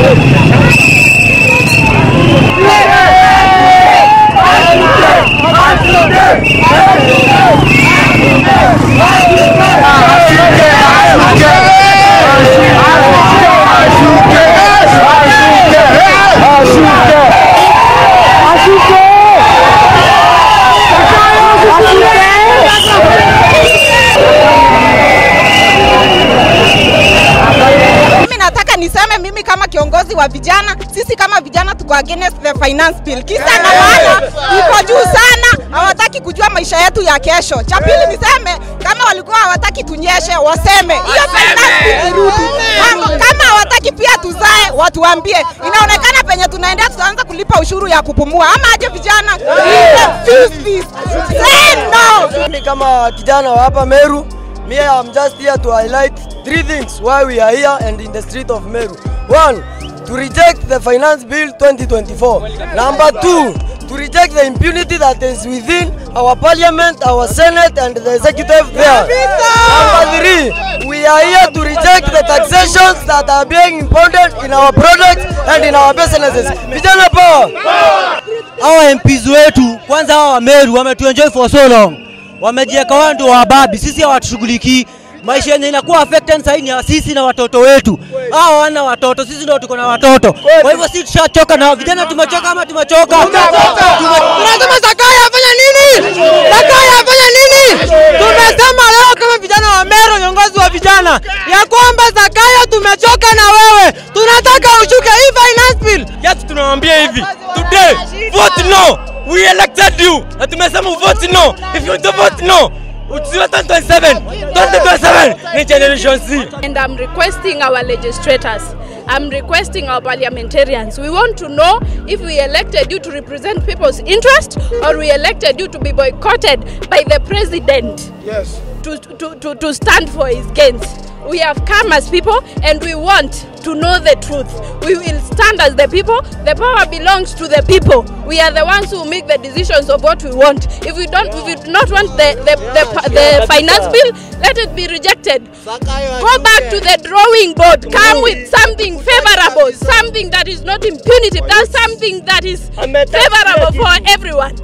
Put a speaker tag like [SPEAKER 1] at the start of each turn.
[SPEAKER 1] Niseme mimi kama kiongozi wa vijana, sisi kama vijana tuko against the finance bill. Kisa na maana iko juu sana, hawataki kujua maisha yetu ya kesho. Cha pili niseme kama walikuwa hawataki tunyeshe, waseme hiyo finance bill irudi. Kama hawataki pia tuzae, watuambie. Inaonekana penye tunaendea tutaanza kulipa ushuru ya kupumua. Ama aje vijana? Say no.
[SPEAKER 2] Mimi kama kijana wa hapa Meru, I'm just here to highlight 3 things why we are here and in the street of Meru. 1, to reject the Finance Bill 2024. Number 2, to reject the impunity that is within our parliament, our senate and the executive there. Number 3, we are here to reject the taxations that are being impounded in our products and in our businesses. Vijana power!
[SPEAKER 3] Our MPs wetu, kwanza hawa Meru, wametuenjoy for so long. Wamejieka wao ndio wababi, sisi hawatushughulikii. Maisha yenye inakuwa affected sasa ni sisi na watoto wetu. Hao wana watoto, sisi ndio tuko na watoto. Kwa hivyo sisi tushachoka na vijana, tumechoka ama tumechoka. Tunasema Zakayo afanya nini? Zakayo afanya nini? Tumesema leo kama vijana wa Meru, viongozi wa vijana, ya kwamba Zakayo tumechoka na wewe. Tunataka ushuke hii finance bill.
[SPEAKER 4] Yes, tunawaambia hivi. Today, vote no. We elected you. Na tumesema vote no. If you don't vote no, it's 2027 ni Generation Z.
[SPEAKER 5] And I'm requesting our legislators, I'm requesting our parliamentarians. We want to know if we elected you to represent people's interest or we elected you to be boycotted by the president.
[SPEAKER 2] Yes.
[SPEAKER 5] To stand for his gains. We have come as people and we want to know the truth. We will stand as the people. The power belongs to the people. We are the ones who make the decisions of what we want. If we do not want the finance bill, let it be rejected. Go back to the drawing board. Come with something favorable, something that is not impunity. That's something that is favorable for everyone.